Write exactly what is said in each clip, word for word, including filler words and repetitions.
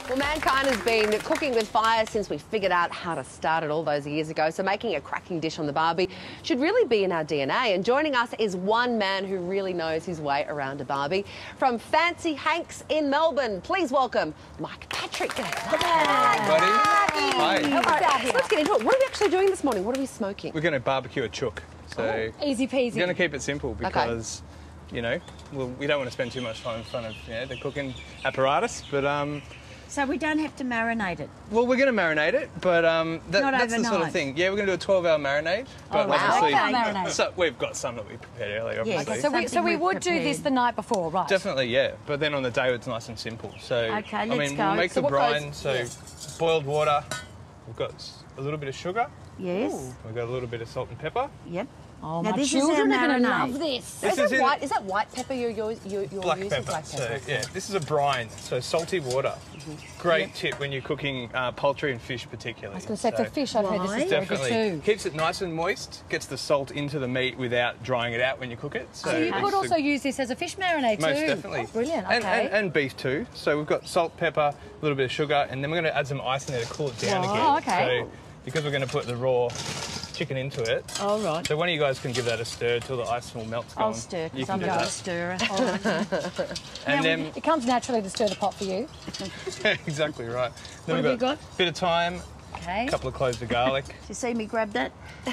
Well, mankind has been cooking with fire since we figured out how to start it all those years ago. So making a cracking dish on the barbie should really be in our D N A. And joining us is one man who really knows his way around a barbie. From Fancy Hanks in Melbourne, please welcome Mike Patrick. Hi, buddy. Hi. Hi. Right, let's get into it. What are we actually doing this morning? What are we smoking? We're going to barbecue a chook. So oh, easy peasy. We're going to keep it simple because, okay. you know, well, we don't want to spend too much time in front of you know, the cooking apparatus, but um. So we don't have to marinate it? Well, we're going to marinate it, but um, that, Not that's overnight. the sort of thing. Yeah, we're going to do a twelve hour marinade. But oh, wow. obviously, okay. marinade. So we've got some that we prepared earlier, Yes. obviously. Okay, so we, so we would prepared. do this the night before, right? Definitely, yeah. But then on the day, it's nice and simple. So, okay, let's I mean, go. we'll make so the brine, goes, so yeah. boiled water. We've got a little bit of sugar. Yes. Ooh. We've got a little bit of salt and pepper. Yep. Oh, now my this children is are going to marinade. love this. this is, is, white, is that white pepper you're, you're, you're black using? pepper. Black pepper. So, yeah, this is a brine, so salty water. Mm-hmm. Great yep. tip when you're cooking uh, poultry and fish particularly. I was going to say, so for fish, I've heard this is very good definitely too. Keeps it nice and moist, gets the salt into the meat without drying it out when you cook it. So, so you could also a, use this as a fish marinade too. Most definitely. Oh, brilliant, okay. And, and, and beef too. So we've got salt, pepper, a little bit of sugar, and then we're going to add some ice in there to cool it down oh, again. Oh, okay. So because we're going to put the raw chicken into it. All right. So one of you guys can give that a stir till the ice all melts. I'll gone. stir You because I'm can a do good that. stirrer. And then It comes naturally to stir the pot for you. exactly right. Then What we've have got, you got? a bit of thyme, Okay. a couple of cloves of garlic, Did you see me grab that?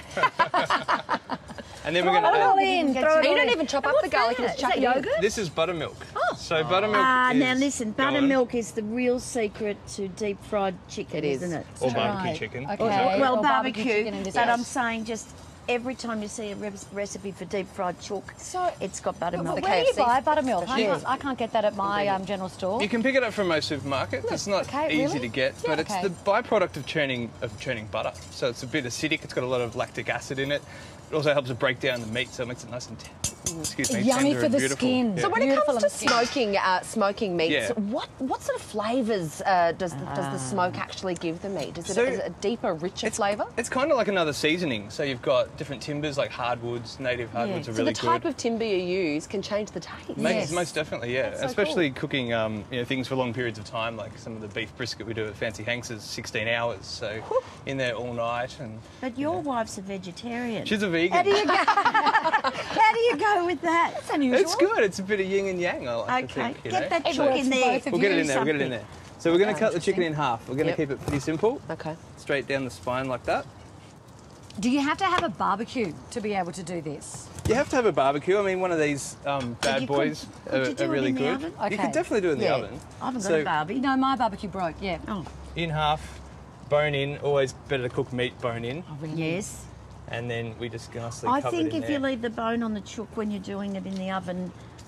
and then we're going Throw to it all add. in. Throw Throw it it You all don't in. even chop And up the what's garlic that? and just Is chuck that it in. yogurt? This is buttermilk. Oh. So buttermilk Ah, is... now listen, go on. buttermilk is the real secret to deep fried chicken, It is. isn't it? Or Right. barbecue chicken. Okay. Or- Well, Or barbecue barbecue, chicken in this but case. I'm saying just every time you see a re recipe for deep fried chook, So- it's got But buttermilk. where do you K F C buy buttermilk? I special. can't, I can't get that at my um, general store. You can pick it up from most supermarkets. It's not okay, easy really? to get, Yeah, but okay. it's the byproduct of churning of churning butter. So it's a bit acidic. It's got a lot of lactic acid in it. It also helps to break down the meat, so it makes it nice and t- excuse me, Yummy tender for and the beautiful. skin. Yeah. So when it Beautiful comes to and skin. smoking, uh, smoking meats, Yeah. what what sort of flavours uh, does the, does the smoke actually give the meat? Is it, So is it a deeper, richer It's, flavour? it's kind of like another seasoning. So you've got different timbers like hardwoods, native hardwoods Yeah. are So really the type good. of timber you use can change the taste. Most, Yes. most definitely, yeah. That's so Especially cooking um, you know, things for long periods of time, like some of the beef brisket we do at Fancy Hanks is sixteen hours. So in there all night. And But your wife's a vegetarian. she's a vegan. How do you go? How do you go with that? That's unusual. It's good. It's a bit of yin and yang, I like to Okay, think. You get know? that It chook works in for there. both of We'll get it you in there, we'll get it in there. So we're going to cut the chicken in half. We're going to Yep. keep it pretty simple. Okay. Straight down the spine like that. Do you have to have a barbecue to be able to do this? You have to have a barbecue. I mean, one of these um, bad you could- boys could are, you do are it really in the good. oven? You Okay. could definitely do it in the Yeah. oven. I haven't got So a Barbie. No, my barbecue broke, yeah. Oh, in half, bone in. Always better to cook meat bone in. Oh, really? yes. And then we just nicely I cover think it in if there. you leave the bone on the chook when you're doing it in the oven,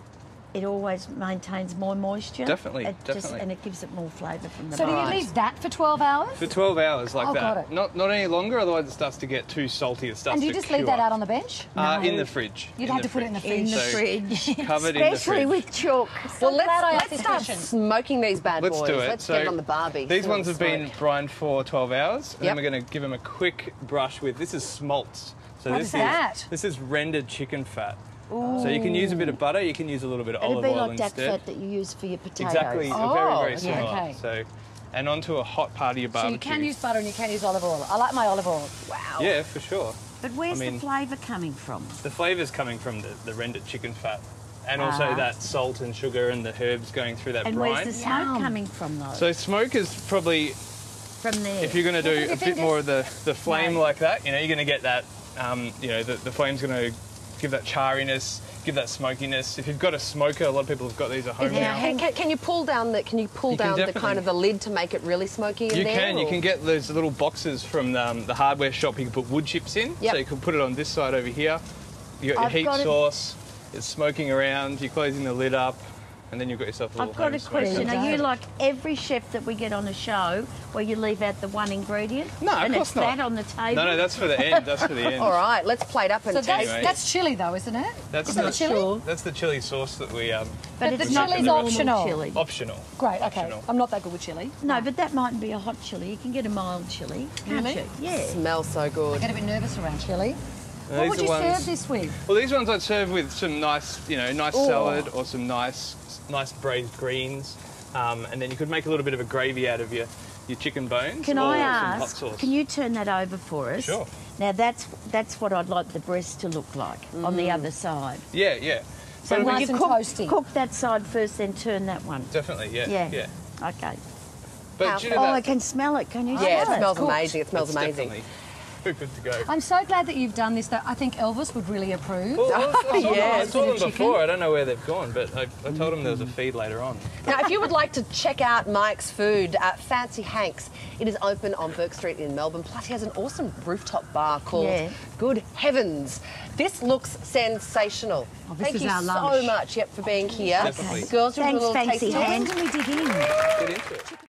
it always maintains more moisture. Definitely, It just, definitely. and it gives it more flavour from the So do bone. you leave that for twelve hours? For twelve hours like Oh, that. got it. Not not any longer, otherwise it starts to get too salty. It starts And do you to just leave that cure. out on the bench? Uh, No. in the fridge. You'd in have the to put it in the in fridge. the So, fridge. covered in the Especially fridge. with chook. Well, let's, glad I asked let's this start question. smoking these bad Let's boys. do it. Let's so get it on the barbie. These Feel ones the have been smoke. brined for twelve hours, and Yep. then we're going to give them a quick brush with. This is smolts. So What this is that? This is rendered chicken fat. So you can use a bit of butter. You can use a little bit of It'd olive be oil like that instead. fat that you use for your potatoes. Exactly. Oh, very yeah, very similar. okay. So, and onto a hot part of your So barbecue. you can use butter and you can use olive oil. I like my olive oil. Wow. Yeah, for sure. But where's I mean- the flavour coming from? The flavour's coming from the, the rendered chicken fat, and also Ah. that salt and sugar and the herbs going through that And brine. where's the smoke Yum. coming from, though? So smoke is probably, from there. if you're going to Look do at a your bit fingers. more of the, the flame No. like that, you know, you're going to get that, um, you know, the, the flame's going to give that charriness, give that smokiness. If you've got a smoker, a lot of people have got these at home Yeah. now. Hey, can, can you pull down the can you pull You can down the definitely- kind of the lid to make it really smoky in You there? can. You or- can get those little boxes from um, the hardware shop. You can put wood chips in. Yep. So you can put it on this side over here. You got your I've heat got it- source. It's smoking around. You're closing the lid up, and then you've got yourself a little I've got a home smoker. question. smoker. Are you like every chef that we get on a show where you leave out the one ingredient? No, of and course it's not. that on the table? No, no, that's for the end. That's for the end. All right, let's plate up and So taste. that's, Anyway. that's chili though, isn't it? That's Is that the chili? Sure. That's the chili sauce that we um But, But it's the not chili's normal optional. chili. optional. Great, okay. Optional. I'm not that good with chili. No, but that mightn't be a hot chili. You can get a mild chili, can't Really? you? Yeah. Smells so I good. get a bit nervous around chili. And What these would are you ones- serve this with? Well, these ones I'd serve with some nice, you know, nice Ooh. salad or some nice, nice braised greens. Um, and then you could make a little bit of a gravy out of your, your chicken bones. Can or I some hot ask, sauce. can you turn that over for us? Sure. Now that's that's what I'd like the breast to look like on the other side. Yeah, yeah. So But once nice you and cook, toasty. cook that side first, then turn that one. Definitely, yeah. Yeah. Yeah. Okay. But do you know Oh, that, I can smell it. Can you Yeah, smell it smells cooked. amazing. It smells that's amazing. definitely good to go. I'm so glad that you've done this, though. I think Elvis would really approve. Well, I, was, I, saw Yeah, them, I it's saw them chicken. before. I don't know where they've gone, but I, I told them there was a feed later on. Now, if you would like to check out Mike's food at Fancy Hanks, it is open on Burke Street in Melbourne. Plus, he has an awesome rooftop bar called Yeah. Good Heavens. This looks sensational. Oh, this Thank is you our so lunch. much, yep, for being here. Definitely. Girls, do you want Thanks, a little Fancy taste? When Hanks. can we dig in? Get into it.